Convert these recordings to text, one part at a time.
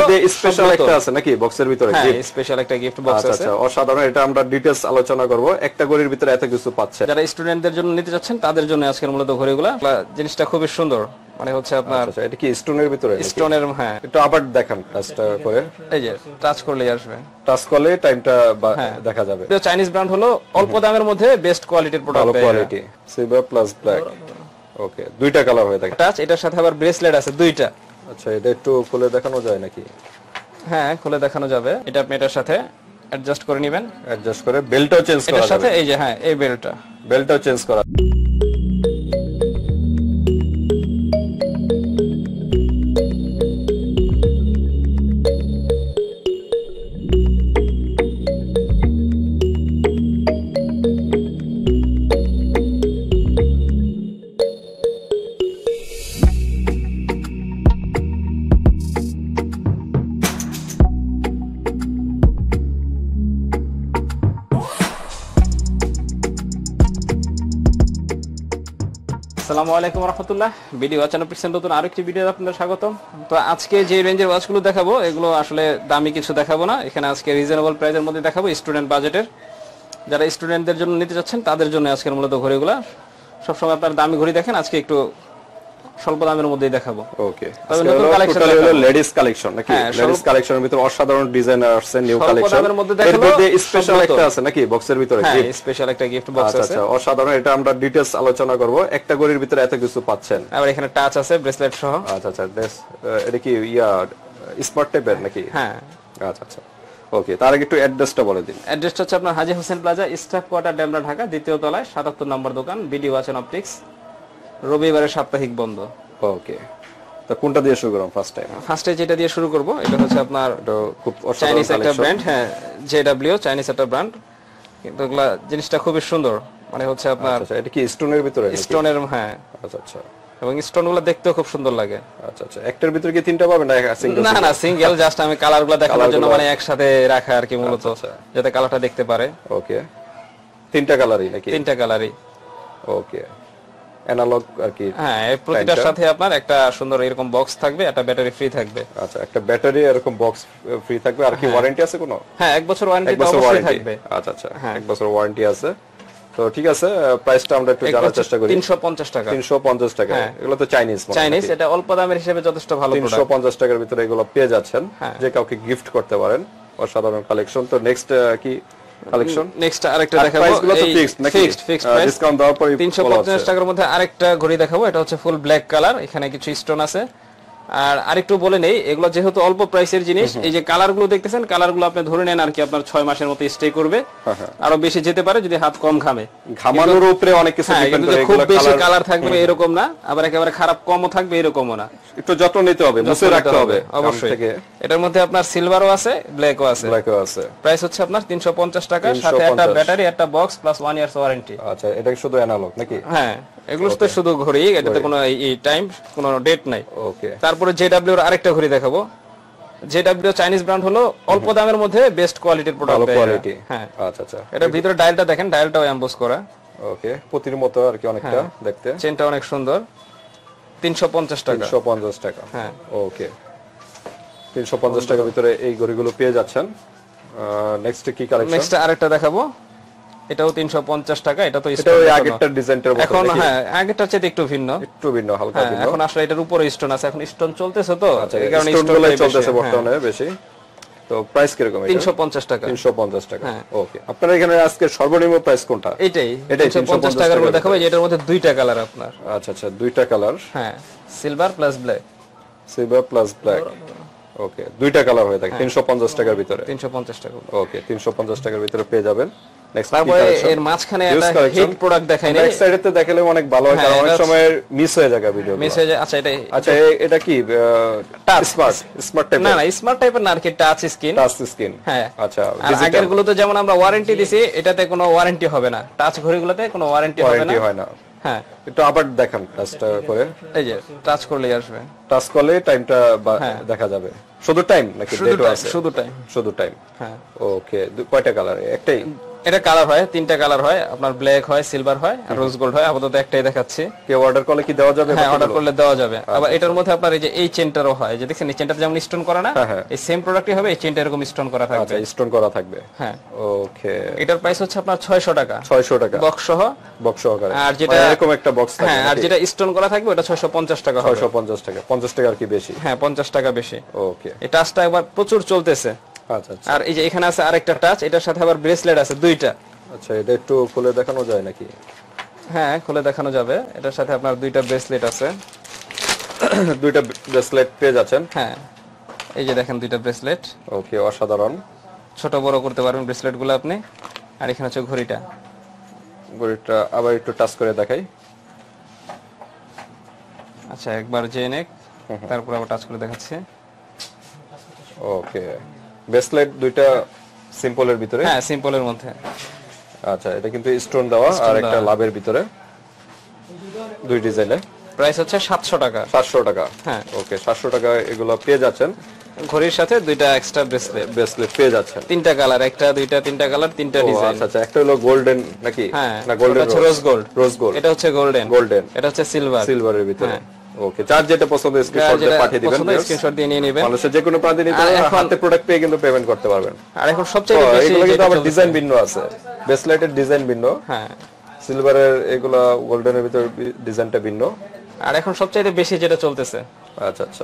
মধ্যে স্পেশাল একটা আছে নাকি বক্সের ভিতরে? হ্যাঁ, স্পেশাল একটা গিফট বক্স আছে। আচ্ছা, অসাধারণ। এটা আমরা ডিটেইলস আলোচনা করব। একটা ঘড়ির ভিতরে এত কিছু পাচ্ছে। যারা স্টুডেন্টদের জন্য নিতে যাচ্ছেন তাদের জন্য আজকের মূলত ঘড়িগুলো। জিনিসটা খুবই সুন্দর, মানে হচ্ছে আপনার আচ্ছা, এটা কি স্টোনের ভিতরে? স্টোনের, হ্যাঁ। একটু আবার দেখান টাচটা করে। এই যে টাচ করলেই আসবে, টাচ করলে টাইমটা দেখা যাবে। এটা চাইনিজ ব্র্যান্ড হলো, অল্প দামের মধ্যে বেস্ট কোয়ালিটির প্রোডাক্ট, ভালো quality, silver plus black. Okay, দুইটা কালার হয়ে থাকে। টাচ, এটার সাথে আবার ব্রেসলেট আছে দুইটা। আচ্ছা, এটা একটু খুলে দেখানো যায় নাকি? হ্যাঁ, খুলে দেখানো যাবে। এটা আপনি এটার সাথে অ্যাডজাস্ট করে নেবেন, অ্যাডজাস্ট করে বেল্টও চেঞ্জ করা যাবে এটার সাথে। এই যে হ্যাঁ, এই বেল্টটাও চেঞ্জ করা। আসসালামু আলাইকুম রাহমাতুল্লাহ। ভিডিও চ্যানেল প্রেজেন্ট নতুন আরেকটি ভিডিও আপনাদের স্বাগতম। তো আজকে যে রেঞ্জের ওয়াচগুলো দেখাবো, এগুলো আসলে দামি কিছু দেখাবো না, এখানে আজকে রিজনেবল প্রাইসের মধ্যে দেখাবো, স্টুডেন্ট বাজেটের। যারা স্টুডেন্টদের জন্য নিতে যাচ্ছেন তাদের জন্য আজকের মূলত ঘড়িগুলো। সবসময় আপনার দামি ঘড়ি দেখেন, আজকে একটু স্বল্প দামের মধ্যেই দেখাবো। ওকে, তবে নতুন কালেকশন হলো লেডিস কালেকশন নাকি? লেডিস কালেকশনের ভিতর অসাধারণ ডিজাইন আসছে, নিউ কালেকশন। এর মধ্যে স্পেশাল একটা আছে নাকি বক্সের ভিতরে? হ্যাঁ, স্পেশাল একটা গিফট বক্স আছে। আচ্ছা, অসাধারণ। এটা আমরা ডিটেইলস আলোচনা করব। একটা ঘড়ির ভিতরে এত কিছু পাচ্ছেন। আবার এখানে টাচ আছে, ব্রেসলেট সহ। আচ্ছা, এটা কি স্মার্ট টাইপের নাকি? হ্যাঁ। আচ্ছা, ওকে। তার আগে একটু অ্যাড্রেসটা বলে দিন। অ্যাড্রেসটা হচ্ছে আপনার Haji Hossain plaza, staff quarter, Demra, Dhaka, দ্বিতীয় তলায় 77 নম্বর দোকান, বিডি ওয়াচ এন্ড অপটিক্স। রবিবারে সাপ্তাহিক বন্ধ। ওকে, তো কোনটা দিয়ে শুরু করব? ফার্স্টে যেটা দিয়ে শুরু করব, এটা হচ্ছে আপনার খুব চাইনিজ একটা ব্র্যান্ড। হ্যাঁ, জেডব্লিউ চাইনিজ একটা ব্র্যান্ড, কিন্তু এগুলা জিনিসটা খুবই সুন্দর, মানে হচ্ছে আপনার। আচ্ছা, এটা কি স্টোনের ভিতরে? স্টোনের, হ্যাঁ। আচ্ছা, এবং স্টোনগুলো দেখতেও খুব সুন্দর লাগে। আচ্ছা, একটার ভিতরে কি তিনটা পাবেন না সিঙ্গেল? না, সিঙ্গেল। জাস্ট আমি কালারগুলো দেখানোর জন্য, মানে একসাথে রাখা আর কি, মূলত যাতে কালারটা দেখতে পারে। ওকে, তিনটা কালারই নাকি? তিনটা কালারই। ওকে, অ্যানালগ আর কি। হ্যাঁ, প্রতিটার সাথে আপনার একটা সুন্দর এরকম বক্স থাকবে, একটা ব্যাটারি ফ্রি থাকবে। আচ্ছা, একটা ব্যাটারি এরকম বক্স ফ্রি থাকবে। আর কি ওয়ারেন্টি আছে কোনো? হ্যাঁ, 1 বছর ওয়ারেন্টি অবশ্যই থাকবে। আচ্ছা, 1 বছর ওয়ারেন্টি আছে। তো ঠিক আছে, প্রাইসটা আমরা একটু জানার চেষ্টা করি। 350 টাকা। 350 টাকা। এগুলো তো চাইনিজ, এটা অল্প দামের হিসেবে যথেষ্ট ভালো প্রোডাক্ট। 350 টাকার ভিতরে এগুলো পেয়ে যাচ্ছেন, যে কাউকে গিফট করতে পারেন। অসাধারণ কালেকশন। তো নেক্সট কি কালেকশন? নেক্সট আরেকটা দেখাবো, ফিক্সড প্রাইস, ডিসকাউন্ট দেওয়ার পরে 350 টাকার মধ্যে আরেকটা ঘড়ি দেখাবো। এটা হচ্ছে ফুল ব্ল্যাক কালার, এখানে কিছু স্টোন আছে। আর আরেকটু বলে নেই, এগুলো যেহেতু অল্প প্রাইসের জিনিস, এই যে কালারগুলো দেখতেছেন, কালারগুলো আপনি ধরে নেন আর কি, আপনার 6 মাসের মতো স্টে করবে। আরো বেশি যেতে পারে যদি হাত কম ঘামে। ঘামানোর উপরে অনেক কিছু ডিপেন্ড করে। খুব বেশি কালার থাকবে এরকম না, আবার একেবারে খারাপ কমও থাকবে এরকমও না। একটু যত্ন নিতে হবে, মুছে রাখতে হবে অবশ্যই। এটার মধ্যে আপনার সিলভারও আছে, ব্ল্যাকও আছে। প্রাইস হচ্ছে আপনার 350 টাকা, সাথে একটা ব্যাটারি, একটা বক্স প্লাস 1 ইয়ার্স ওয়ারেন্টি। আচ্ছা, এটা শুধু অ্যানালগ নাকি? হ্যাঁ, এগুলো তো শুধু ঘড়ি, এটাতে কোনো এই টাইম, কোনো ডেট নাই। ওকে, তারপরে জেডব্লিউ এর আরেকটা ঘড়ি দেখাবো। জেডব্লিউ চাইনিজ ব্র্যান্ড হলো, অল্প দামের মধ্যে বেস্ট কোয়ালিটির প্রোডাক্ট। ভালো কোয়ালিটি। হ্যাঁ, আচ্ছা। এটার ভিতরে ডায়ালটা দেখেন, ডায়ালটাও এমবোস করা। ওকে, প্রতির মতো আর কি, অনেকটা দেখতে। চেনটা অনেক সুন্দর। 350 টাকা। 350 টাকা। হ্যাঁ, ওকে, 350 টাকার ভিতরে এই ঘড়িগুলো পেয়ে যাচ্ছেন। নেক্সট কি কালেকশন? নেক্সট আরেকটা দেখাবো, এটাও 350 টাকা। এটা তো আগেরটার ডিজাইনটার মতো এখন। হ্যাঁ, আগেরটার চেয়ে একটু ভিন্ন, হালকা ভিন্ন। এখন আসলে এটার উপরে স্টোন আছে, এখন স্টোন চলতেছে, তো এই কারণে স্টোনগুলো চলতেছে বর্তমানে বেশি। তো প্রাইস কি রকম? 350 টাকা। 350 টাকা। ওকে, আপনারা এখানে আজকে সর্বনিম্ন প্রাইস কোনটা? এটাই 350 টাকার মধ্যে দেখাবো। এটার মধ্যে দুইটা কালার আপনার। আচ্ছা, দুইটা কালার। হ্যাঁ, সিলভার প্লাস ব্ল্যাক। ওকে, দুইটা কালার হয়ে থাকে 350 টাকার ভিতরে। 350 টাকা। ওকে, 350 টাকার ভিতরে পেয়ে যাবেন। নেক্সট তারপরে এর মাঝখানে একটা হিট প্রোডাক্ট দেখাই নাই, ব্যাক সাইডেতে দেখালে অনেক ভালো হয়, কারণ অনেক সময় মিস হয়ে যায় ভিডিও। মিস হয়ে যায়। আচ্ছা, এটা কি টাচ স্মার্ট টাইপ? না, স্মার্ট টাইপের না, আর কি টাচ স্ক্রিন। হ্যাঁ, আচ্ছা। আগের গুলোতে যেমন আমরা ওয়ারেন্টি দিছি, এটাতে কোনো ওয়ারেন্টি হবে না। টাচ ঘড়িগুলোতে কোনো ওয়ারেন্টি হয় না। হ্যাঁ, একটু আবার দেখান টাচটা করে। এই যে টাচ করলেই আসবে, টাচ করলে টাইমটা দেখা যাবে। শুধু টাইম নাকি ডেটও আছে? শুধু টাইম। শুধু টাইম। হ্যাঁ। ওকে, কয়টা কালার? একটাই? এটা কালার হয়, 3টা কালার হয়, আপনার ব্ল্যাক হয়, সিলভার হয় আর রোজ গোল্ড হয়। আপাতত একটাই দেখাচ্ছি। কেউ অর্ডার করলে কি দেওয়া যাবে? হ্যাঁ, অর্ডার করলে দেওয়া যাবে। আবার এটার মধ্যে আপনার এই যে এই চেনটারও হয়, যে দেখছেন এই চেনটা যেমন স্টোন করা না, এই সেম প্রোডাক্টই হবে, এই চেনটা এরকম স্টোন করা থাকবে। আচ্ছা, স্টোন করা থাকবে। হ্যাঁ, ওকে। এটার প্রাইস হচ্ছে আপনার 600 টাকা। 600 টাকা বক্স সহ। বক্স সহকারে। আর যেটা এরকম একটা বক্স থাকে। হ্যাঁ, আর যেটা স্টোন করা থাকবে ওটা 650 টাকা হবে। 650 টাকা। 50 টাকা আর কি বেশি? হ্যাঁ, 50 টাকা বেশি। ওকে। এই টাচটা একবার প্রচুর চলতেছে। আচ্ছা আচ্ছা। আর এই যে এখানে আছে আরেকটা টাচ, এটার সাথে আবার ব্রেসলেট আছে 2টা। আচ্ছা, এটা একটু খুলে দেখানো যায় নাকি? হ্যাঁ, খুলে দেখানো যাবে। এটার সাথে আপনার 2টা ব্রেসলেট আছে। 2টা ব্রেসলেট পেয়ে যাচ্ছেন। হ্যাঁ, এই যে দেখেন 2টা ব্রেসলেট। ওকে, অসাধারণ। ছোট বড় করতে পারবেন ব্রেসলেটগুলো আপনি। আর এখানে হচ্ছে ঘড়িটা। ঘড়িটা আবার একটু টাচ করে দেখাই। আচ্ছা, একবার জেনে নেক, তারপর আবার টাচ করে দেখাচ্ছি। ওকে, ব্রেসলেট 2টা সিম্পলের ভিতরে। হ্যাঁ, সিম্পলের মধ্যে। আচ্ছা, এটা কিন্তু স্টোন দেওয়া আর একটা লাভের ভিতরে, 2 ডিজাইনে। প্রাইস হচ্ছে 700 টাকা। 700 টাকা। হ্যাঁ। ওকে, 700 টাকা এগুলো পেয়ে যাচ্ছেন। ঘড়ির সাথে 2টা এক্সট্রা ব্রেসলেট। ব্রেসলেট পেয়ে যাচ্ছেন। 3টা কালার, একটা 2টা 3টা কালার, 3টা ডিজাইন। আচ্ছা আচ্ছা, একটা হলো গোল্ডেন নাকি? হ্যাঁ, না, গোল্ডেন হচ্ছে রোজ গোল্ড। Rose gold. এটা হচ্ছে গোল্ডেন। গোল্ডেন। এটা হচ্ছে সিলভার। সিলভারের ভিতরে। ওকে, যার যেটা পছন্দ স্ক্রিনশট দিয়ে পাঠিয়ে দিবেন। স্ক্রিনশট দিয়ে নিয়ে নেবেন। মানুষের যে কোনো প্রান্তে নিতে পারবেন, হাতে প্রোডাক্ট পেয়ে কিন্তু পেমেন্ট করতে পারবেন। আর এখন সবচেয়ে বেশি এগুলো কিন্তু আবার ডিজাইন ভিন্ন আছে। ব্রেসলেটের ডিজাইন ভিন্ন। হ্যাঁ, সিলভারের এগুলা, গোল্ডেনের ভিতর ডিজাইনটা ভিন্ন। আর এখন সবচেয়ে বেশি যেটা চলতেছে, আচ্ছা আচ্ছা,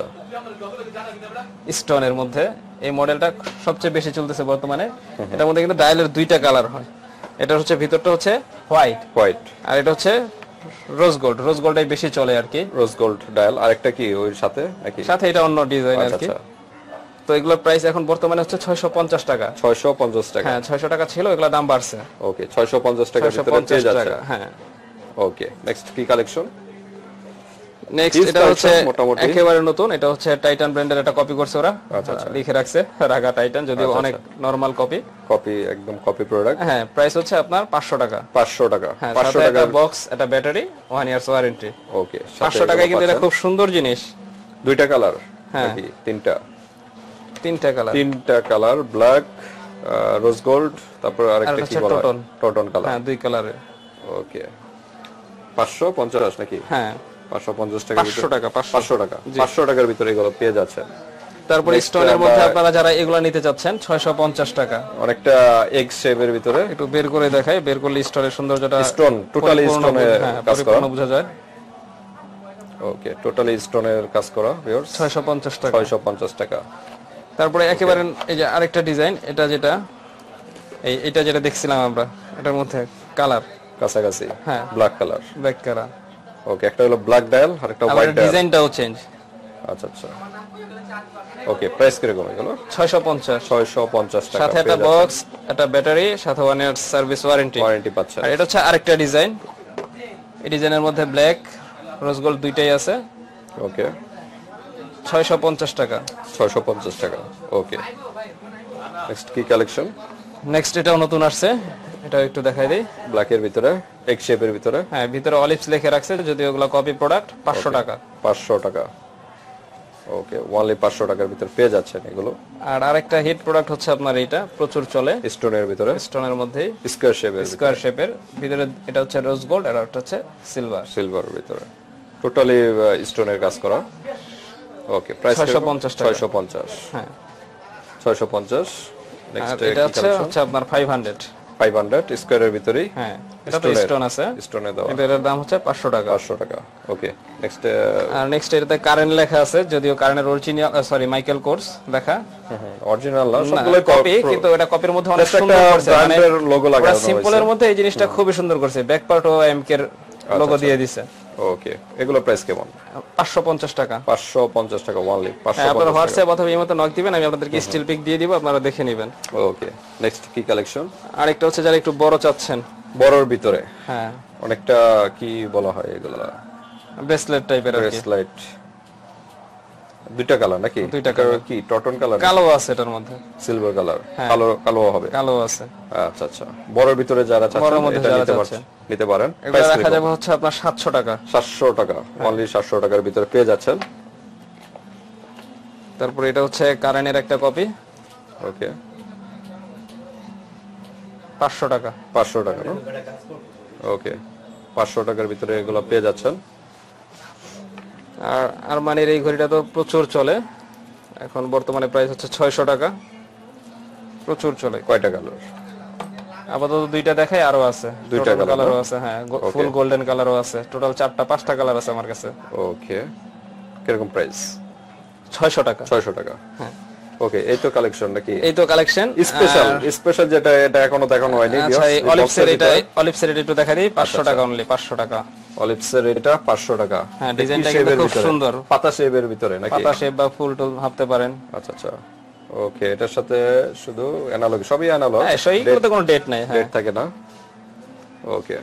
স্টোনের মধ্যে এই মডেলটা সবচেয়ে বেশি চলতেছে বর্তমানে। এটার মধ্যে কিন্তু ডায়ালের 2টা কালার হয়। এটা হচ্ছে ভিতরটা হচ্ছে হোয়াইট, হোয়াইট, আর এটা হচ্ছে রোজ গোল্ড। রোজ গোল্ডটাই বেশি চলে আর কি। Rose gold dial. আরেকটা কি ওই সাথে নাকি? সাথে এটা অন্য ডিজাইন আর কি। আচ্ছা, তো এগুলোর প্রাইস এখন বর্তমানে হচ্ছে 650 টাকা। 650 টাকা। হ্যাঁ, 600 টাকা ছিল, এগুলোর দাম বাড়ছে। ওকে, 650 টাকার ভিতরে পেয়ে যাচ্ছে। হ্যাঁ। ওকে, নেক্সট কি কালেকশন? নেক্সট এটা হচ্ছে একেবারে নতুন। এটা হচ্ছে টাইটান ব্র্যান্ডের একটা কপি করছে ওরা। আচ্ছা আচ্ছা, লিখে রাখছে রাগা টাইটান, যদিও অনেক নরমাল কপি। কপি, একদম কপি প্রোডাক্ট। হ্যাঁ, প্রাইস হচ্ছে আপনার 500 টাকা। 500 টাকা। হ্যাঁ, 500 টাকা বক্স, একটা ব্যাটারি, 1 ইয়ার্স ওয়ারেন্টি। ওকে, 500 টাকায় কিন্তু এটা খুব সুন্দর জিনিস। 2টা কালার হ্যাঁ, নাকি 3টা? 3টা কালার। 3টা কালার, ব্ল্যাক, রোজ গোল্ড, তারপর আরেকটা কি বলা হয়? টটন কালার। হ্যাঁ, 2 কালারের। ওকে, 550 নাকি? হ্যাঁ, 550 টাকা। 500 টাকা। 500 টাকা। 500 টাকার ভিতরে এগুলো পেয়ে যাচ্ছে। তারপরে স্টোনের মধ্যে আপনারা যারা এগুলা নিতে চাচ্ছেন 650 টাকা। অনেকটা এগ শেপের ভিতরে। একটু বের করে দেখাই, বের করলে স্টোনের সৌন্দর্যটা, স্টোন, টোটালি স্টোনে কাজ করা বোঝা যায়। ওকে, টোটালি স্টোনের কাজ করা ভিউয়ার্স। 650 টাকা। 650 টাকা। তারপরে একেবারে এই যে আরেকটা ডিজাইন, এটা যেটা দেখছিলাম আমরা, এটার মধ্যে কালার কাছাকাছি। হ্যাঁ, black colour. Black colour. Okay, একটা হলো ব্ল্যাক ডায়াল আর একটা হোয়াইট ডায়াল। ডিজাইনটাও চেঞ্জ। আচ্ছা আচ্ছা। ওকে, প্রাইস কিরকম এগুলো? 650। 650 টাকা। সাথে একটা বক্স, একটা ব্যাটারি, সাথে 1 ইয়ার সার্ভিস ওয়ারেন্টি পাচ্ছেন। আর এটা হচ্ছে আরেকটা ডিজাইন। এই ডিজাইনের মধ্যে ব্ল্যাক, রোজ গোল্ড 2টাই আছে। ওকে, 650 টাকা। 650 টাকা। ওকে, নেক্সট কি কালেকশন? নেক্সট এটাও নতুন আসছে, এটা একটু দেখাই দেই। ব্ল্যাকের ভিতরে, এগ শেপের ভিতরে। হ্যাঁ, ভিতরে অলিভস লিখে রাখছে, যদি ওগুলো কপি প্রোডাক্ট। 500 টাকা। 500 টাকা। ওকে, ওনলি 500 টাকার ভিতরে পেয়ে যাচ্ছেন এগুলো। আর আরেকটা হিট প্রোডাক্ট হচ্ছে আপনার এটা, প্রচুর চলে, স্টোনের ভিতরে, স্টোনের মধ্যেই স্কয়ার শেপের ভিতরে। এটা হচ্ছে রোজ গোল্ড আর এটা হচ্ছে সিলভার ভিতরে, টোটালি স্টোনের কাজ করা। ওকে, প্রাইস 650 টাকা। 650। হ্যাঁ, 650। নেক্সট এটা হচ্ছে আপনার 500 স্কয়ারের ভিতরেই। হ্যাঁ, এটা তো স্টোন আছে, স্টোনে দেওয়া। এটার দাম হচ্ছে 500 টাকা। 500 টাকা। Okay, next. আর নেক্সট এটাতে কারেন্ট লেখা আছে, যদিও কারেন্টের অরিজিনাল, সরি, মাইকেল কোর্স লেখা। অরিজিনাল না, সবগুলো কপি, কিন্তু এটা কপির মধ্যে অনেক সুন্দর করছে, মানে ব্র্যান্ডের লোগো লাগানো হয়েছে। সিম্পলের মধ্যে এই জিনিসটা খুবই সুন্দর করছে, ব্যাক পার্ট ও এমকে এর লোগো দিয়ে দিয়েছে। ওকে, এগুলো প্রাইস কেমন? 550 টাকা। 550 টাকা ওনলি। 550। আপনারা হোয়াটসঅ্যাপ অথবা ইমোতে নক দিবেন, আমি আপনাদেরকে স্টিল পিক দিয়ে দিব, আপনারা দেখে নেবেন। ওকে, নেক্সট কি কালেকশন? আরেকটা হচ্ছে যারা একটু বড় চাচ্ছেন, বড়র ভিতরে। হ্যাঁ, অনেকটা কি বলা হয় এগুলো? ব্রেসলেট টাইপের আর কি। ব্রেসলেট। 2টা কালার নাকি? 2টা কালার। কি টটন কালার? কালো আছে এটার মধ্যে, সিলভার কালার। কালো হবে। কালো আছে। আচ্ছা আচ্ছা, বড়র ভিতরে যারা চাচ্ছেন এটা নিতে পারেন। এটা রাখা যাবে হচ্ছে আপনার 700 টাকা। 700 টাকা, অনলি 700 টাকার ভিতরে পেয়ে যাচ্ছেন। তারপর এটা হচ্ছে কারেন্টের একটা কপি। ওকে, 500 টাকা। 500 টাকা না? ওকে, 500 টাকার ভিতরে এগুলো পেয়ে যাচ্ছেন। আর আরমানির এই ঘড়িটা তো প্রচুর চলে, এখন বর্তমানে প্রাইস হচ্ছে 600 টাকা, প্রচুর চলে। কয়টা কালার? আপাতত দুইটা দেখাই, আরো আছে, দুইটা কালারও আছে, হ্যাঁ ফুল গোল্ডেন কালারও আছে, টোটাল 4টা-5টা কালার আছে আমার কাছে। ওকে, কিরকম প্রাইস? 600 টাকা। 600 টাকা, হ্যাঁ। ওকে, এই তো কালেকশন নাকি? এই তো কালেকশন। স্পেশাল যেটা, এটা এখনো দেখানো হয়নি। আচ্ছা, এই অলিভসের এটা একটু দেখা দিই। 500 টাকা অনলি, 500 টাকা। অলিভসের এটা 500 টাকা। হ্যাঁ, ডিজাইনটা কিন্তু খুব সুন্দর, পাতা শেপের ভিতরে নাকি? পাতা শেপ বা ফুল টুল ভাবতে পারেন। আচ্ছা আচ্ছা, ওকে। এটার সাথে শুধু অ্যানালগ, সবই অ্যানালগ, হ্যাঁ সেইগুলোতে কোনো ডেট নাই, হ্যাঁ ডেট থাকে না। ওকে,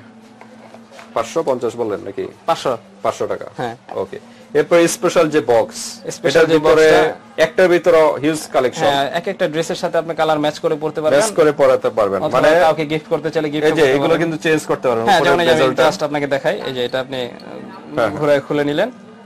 550 বললেন নাকি? 500 টাকা, হ্যাঁ। ওকে। এরপর স্পেশাল যে বক্স, স্পেশাল যে ভিতরে একটার ভিতরে হিউজ কালেকশন, হ্যাঁ এক একটা ড্রেসের সাথে আপনি কালার ম্যাচ করে পড়তে পারবেন, ম্যাচ করে পরাতে পারবেন, মানে কাউকে গিফট করতে চাইলে গিফট করতে পারবেন। এই যে এগুলো কিন্তু চেঞ্জ করতে পারবেন। হ্যাঁ, যেমন আমি জাস্ট আপনাকে দেখাই, এই যে এটা আপনি ঘুরে খুলে নিলেন,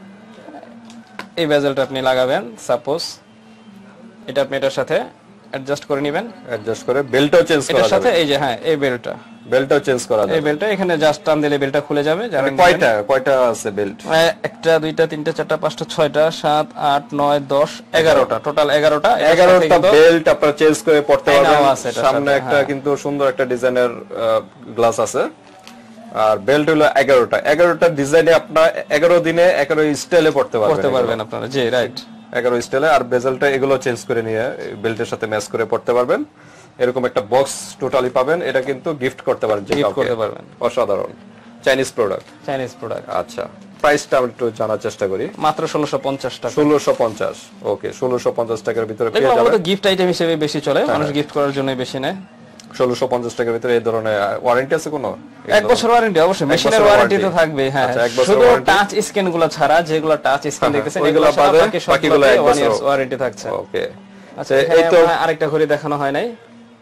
এই বেজেলটা আপনি লাগাবেন, সাপোজ এটা আপনি এটার সাথে অ্যাডজাস্ট করে নেবেন, অ্যাডজাস্ট করে বেল্টও চেঞ্জ করা যাবে এটার সাথে। এই যে হ্যাঁ, এই বেল্টও চেঞ্জ করা যাবে, এই বেল্টটা এখানে জাস্ট টান দিলে বেল্টটা খুলে যাবে। যারা কয়টা আছে বেল্ট? একটা, দুইটা, তিনটা, চারটা, পাঁচটা, 6টা, 7, 8, 9, 10, 11টা, টোটাল 11টা বেল্ট আপনারা চেঞ্জ করে পড়তে পারবেন। সামনে হ্যাঁ। একটা কিন্তু সুন্দর একটা ডিজাইনের গ্লাস আছে, আর বেল্ট হলো 11টা ডিজাইনে আপনারা 11 দিনে 11 স্টাইলে পড়তে পারবেন আপনারা। জি, রাইট, 11 স্টাইলে। আর বেজেলটা এগুলো চেঞ্জ করে নিয়ে বেল্টের সাথে ম্যাচ করে পড়তে পারবেন। এরকম একটা বক্স টোটালি পাবেন। এটা কিন্তু গিফট করতে পারেন, অসাধারণ চাইনিজ প্রোডাক্ট। আচ্ছা, প্রাইসটা আমি একটু জানার চেষ্টা করি। মাত্র 1650 টাকা। 1650, ওকে। 1650 টাকার ভিতরে পেয়ে যাবেন। এটা গিফট আইটেম হিসেবে বেশি চলে, মানুষ গিফট করার জন্য বেশি নেয়। 1650 টাকার ভিতরে এই ধরনের ওয়ারেন্টি আছে কোনো? 1 বছর ওয়ারেন্টি, অবশ্যই মেশিনের ওয়ারেন্টি তো থাকবে, হ্যাঁ। শুধু টাচ স্ক্যান গুলো ছাড়া, যেগুলো টাচ স্ক্যান দেখতেছেন এগুলো বাদে বাকিগুলো 1 বছর ওয়ারেন্টি থাকছে। ওকে, আচ্ছা, এই তো আরেকটা ঘড়ি দেখানো হয় নাই,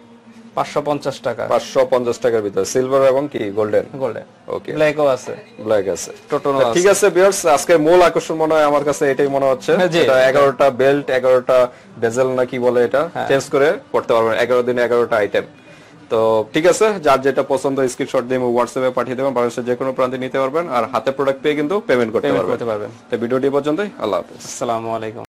550 টাকা। 550 টাকার ভিতরে সিলভার এবং কি গোল্ডেন? ওকে, ব্ল্যাকও আছে, ব্ল্যাক আছে, টোটোনো আছে। ঠিক আছে ভিউয়ার্স, আজকে মূল আকর্ষণ মনে হয় আমার কাছে এটাই মনে হচ্ছে। এটা 11টা বেল্ট, 11টা বেজেল না কি বলে, এটা চেঞ্জ করে পড়তে পারবেন 11 দিনে 11টা আইটেম। তো ঠিক আছে, যার যেটা পছন্দ স্ক্রিনশট দিয়ে হোয়াটসঅ্যাপে পাঠিয়ে দেবেন, বাংলাদেশের যে কোনো প্রান্তে নিতে পারবেন, আর হাতে প্রোডাক্ট পেয়ে কিন্তু পেমেন্ট করতে পারবেন। তো ভিডিওটি পর্যন্তই, আল্লাহ হাফেজ, আসসালামু আলাইকুম।